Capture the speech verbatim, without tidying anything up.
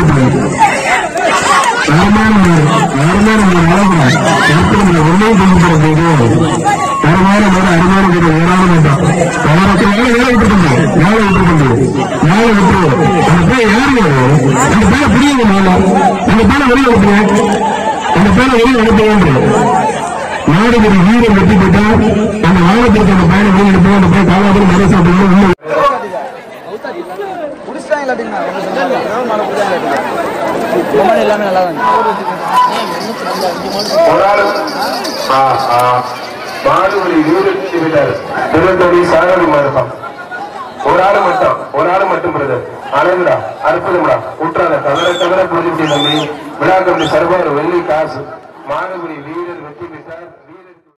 நாடுபடி வீரர் வெற்றி பெற்றால் அந்த வாகனத்திற்கு அந்த பயணம் வெளியெடுப்போம். அந்த போய் காலாபுரம் மரசாப்பிடுவோம். மாடுபடி வீரர் வெற்றி பெற்றார் திருவள்ளூரி சாகரி மாவட்டம். ஒரு ஆள் மட்டும் ஒரு ஆள் மட்டும் பிரதர் அழகுடா அற்புதம்டா உற்றாத தவற தவற புரிஞ்சு நம்பி விழா கம்பி சர்வார் வெள்ளி காசு மாடுபடி வீரர் வெற்றி பெற்றார்.